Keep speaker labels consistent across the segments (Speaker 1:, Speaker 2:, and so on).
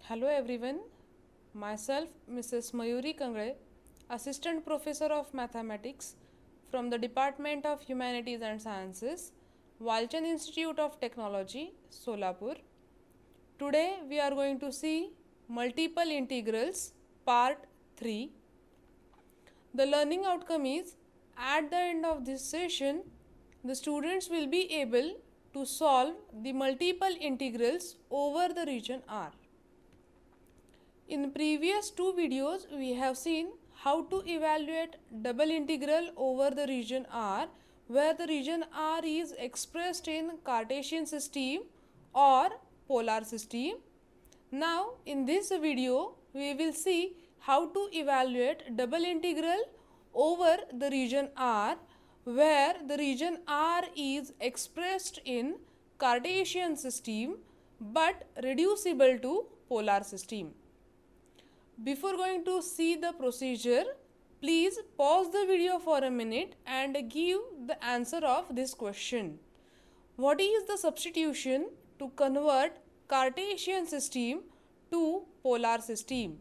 Speaker 1: Hello everyone, myself Mrs.M.A.Kangale, Assistant Professor of Mathematics from the Department of Humanities and Sciences, Walchand Institute of Technology, Solapur. Today we are going to see multiple integrals part 3. The learning outcome is at the end of this session the students will be able to solve the multiple integrals over the region R. In previous two videos, we have seen how to evaluate double integral over the region R, where the region R is expressed in Cartesian system or polar system. Now, in this video, we will see how to evaluate double integral over the region R, where the region R is expressed in Cartesian system but reducible to polar system. Before going to see the procedure, please pause the video for a minute and give the answer of this question. What is the substitution to convert Cartesian system to polar system?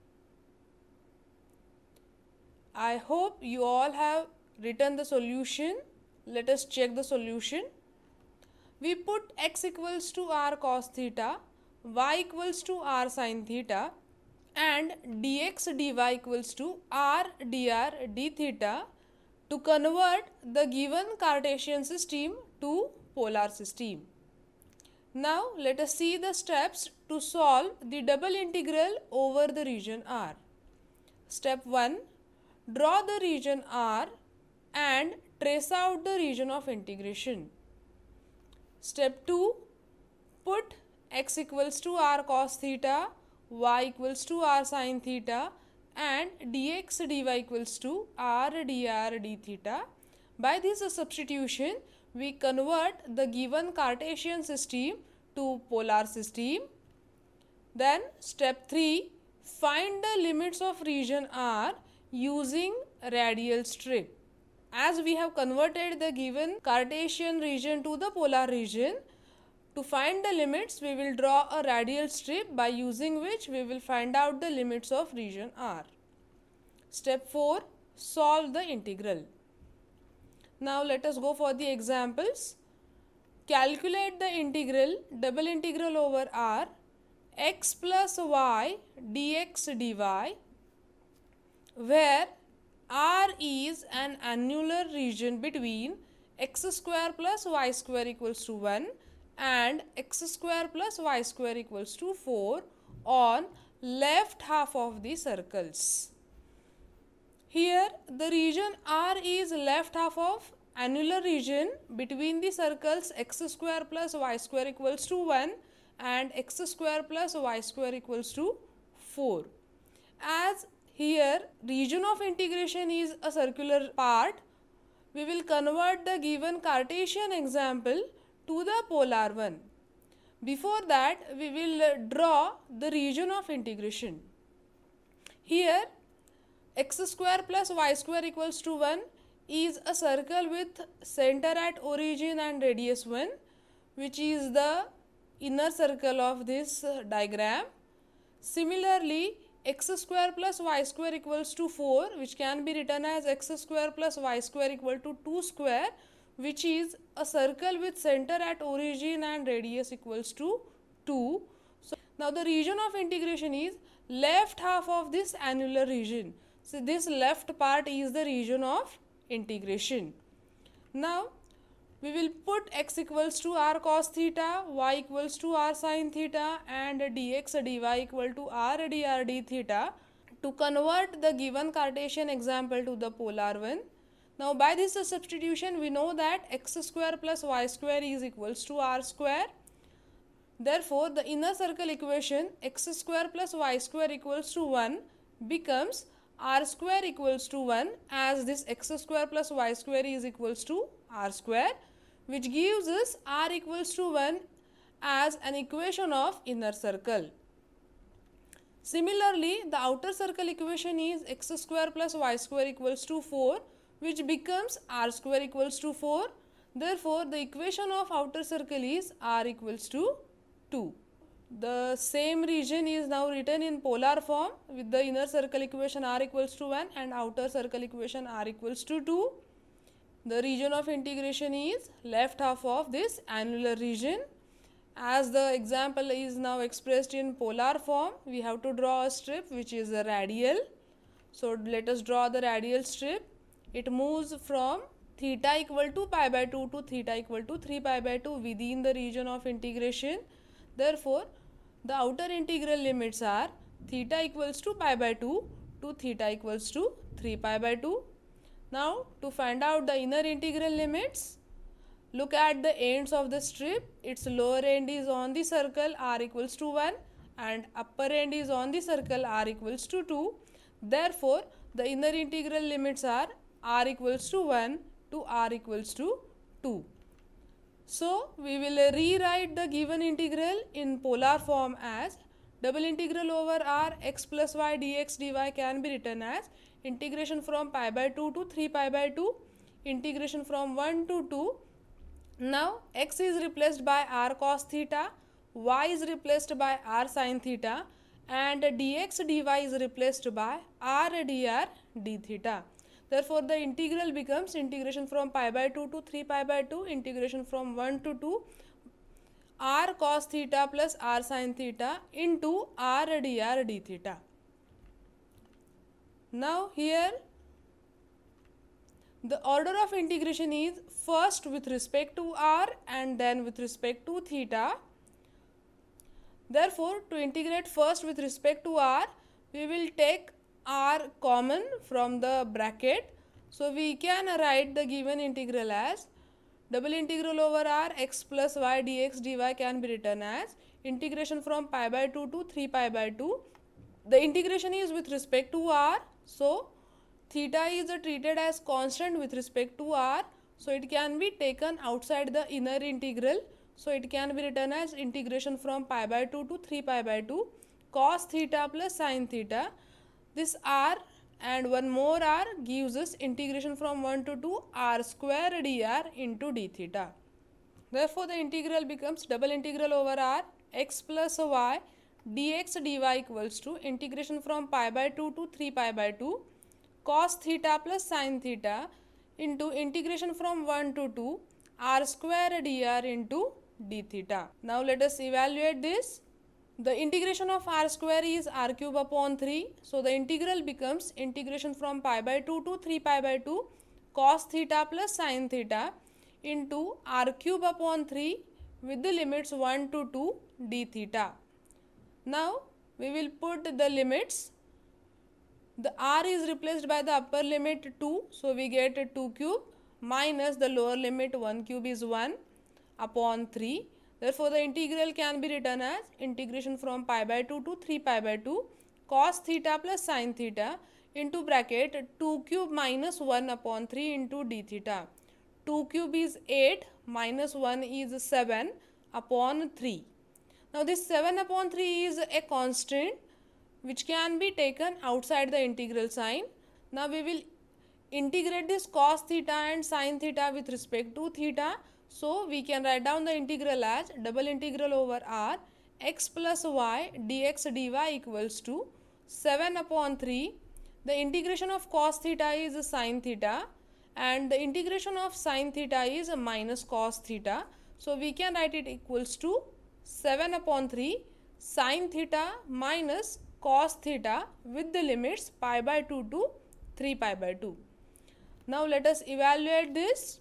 Speaker 1: I hope you all have written the solution. Let us check the solution. We put x equals to r cos theta, y equals to r sin theta, and dx dy equals to r dr d theta to convert the given Cartesian system to polar system. Now let us see the steps to solve the double integral over the region R. Step 1. Draw the region R and trace out the region of integration. Step 2. Put x equals to r cos theta, y equals to r sin theta, and dx dy equals to r dr d theta. By this substitution, we convert the given Cartesian system to polar system. Then step 3, find the limits of region R using radial strip. As we have converted the given Cartesian region to the polar region, to find the limits, we will draw a radial strip by using which we will find out the limits of region R. Step 4. Solve the integral. Now let us go for the examples. Calculate the integral, double integral over R, x plus y dx dy, where R is an annular region between x square plus y square equals to 1 and x square plus y square equals to 4 on left half of the circles. Here the region R is left half of annular region between the circles x square plus y square equals to 1 and x square plus y square equals to 4. As here region of integration is a circular part, we will convert the given Cartesian example to the polar one. Before that, we will draw the region of integration. Here x square plus y square equals to 1 is a circle with center at origin and radius 1, which is the inner circle of this diagram. Similarly, x square plus y square equals to 4, which can be written as x square plus y square equal to 2 square, which is a circle with center at origin and radius equals to 2. So now the region of integration is left half of this annular region. So this left part is the region of integration. Now we will put x equals to r cos theta, y equals to r sin theta, and dx dy equal to r dr d theta to convert the given Cartesian example to the polar one. Now by this substitution, we know that x square plus y square is equals to r square. Therefore, the inner circle equation x square plus y square equals to 1 becomes r square equals to 1, as this x square plus y square is equals to r square, which gives us r equals to 1 as an equation of inner circle. Similarly, the outer circle equation is x square plus y square equals to 4, which becomes r square equals to 4. Therefore, the equation of outer circle is r equals to 2. The same region is now written in polar form with the inner circle equation r equals to 1 and outer circle equation r equals to 2. The region of integration is left half of this annular region. As the example is now expressed in polar form, we have to draw a strip which is a radial. So let us draw the radial strip. It moves from theta equal to pi by 2 to theta equal to 3 pi by 2 within the region of integration. Therefore, the outer integral limits are theta equals to pi by 2 to theta equals to 3 pi by 2. Now, to find out the inner integral limits, look at the ends of the strip. Its lower end is on the circle r equals to 1 and upper end is on the circle r equals to 2. Therefore, the inner integral limits are r equals to 1 to r equals to 2. So, we will rewrite the given integral in polar form as double integral over r x plus y dx dy can be written as integration from pi by 2 to 3 pi by 2, integration from 1 to 2. Now, x is replaced by r cos theta, y is replaced by r sin theta and dx dy is replaced by r dr d theta. Therefore, the integral becomes integration from pi by 2 to 3 pi by 2, integration from 1 to 2, r cos theta plus r sin theta into r dr d theta. Now, here the order of integration is first with respect to r and then with respect to theta. Therefore, to integrate first with respect to r, we will take r common from the bracket. So, we can write the given integral as double integral over r x plus y dx dy can be written as integration from pi by 2 to 3 pi by 2. The integration is with respect to r. So, theta is treated as constant with respect to r. So, it can be taken outside the inner integral. So, it can be written as integration from pi by 2 to 3 pi by 2 cos theta plus sin theta. This r and one more r gives us integration from 1 to 2 r square dr into d theta. Therefore, the integral becomes double integral over r x plus y dx dy equals to integration from pi by 2 to 3 pi by 2 cos theta plus sin theta into integration from 1 to 2 r square dr into d theta. Now, let us evaluate this. The integration of r square is r cube upon 3. So, the integral becomes integration from pi by 2 to 3 pi by 2 cos theta plus sin theta into r cube upon 3 with the limits 1 to 2 d theta. Now, we will put the limits. The r is replaced by the upper limit 2. So, we get 2 cube minus the lower limit 1 cube is 1 upon 3. Therefore, the integral can be written as integration from pi by 2 to 3 pi by 2 cos theta plus sin theta into bracket 2 cube minus 1 upon 3 into d theta. 2 cube is 8 minus 1 is 7 upon 3. Now, this 7 upon 3 is a constant which can be taken outside the integral sign. Now, we will integrate this cos theta and sin theta with respect to theta. So, we can write down the integral as double integral over r x plus y dx dy equals to 7 upon 3. The integration of cos theta is sin theta and the integration of sin theta is minus cos theta. So, we can write it equals to 7 upon 3 sin theta minus cos theta with the limits pi by 2 to 3 pi by 2. Now, let us evaluate this.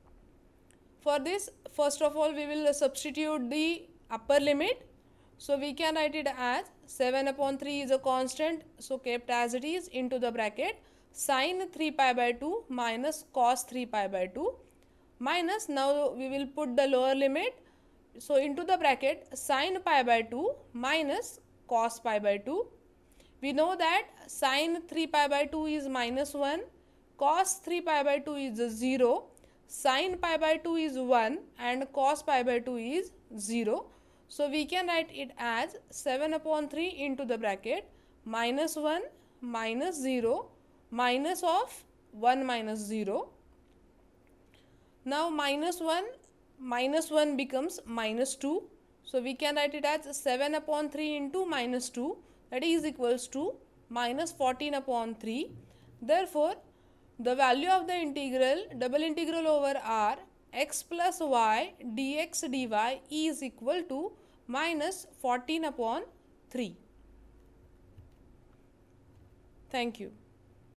Speaker 1: For this, first of all, we will substitute the upper limit. So, we can write it as 7 upon 3 is a constant. So, kept as it is into the bracket sin 3 pi by 2 minus cos 3 pi by 2 minus, now we will put the lower limit. So, into the bracket sin pi by 2 minus cos pi by 2. We know that sin 3 pi by 2 is minus 1, cos 3 pi by 2 is 0, sin pi by 2 is 1 and cos pi by 2 is 0. So, we can write it as 7 upon 3 into the bracket minus 1 minus 0 minus of 1 minus 0. Now, minus 1 becomes minus 2. So we can write it as 7 upon 3 into minus 2, that is equals to minus 14 upon 3. Therefore, the value of the integral double integral over r x plus y dx dy is equal to minus 14 upon 3. Thank you.